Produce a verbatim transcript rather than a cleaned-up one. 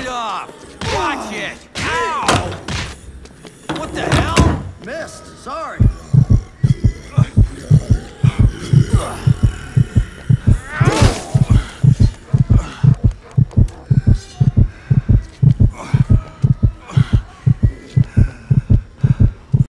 off! Watch it! Ow! What the hell? Missed. Sorry.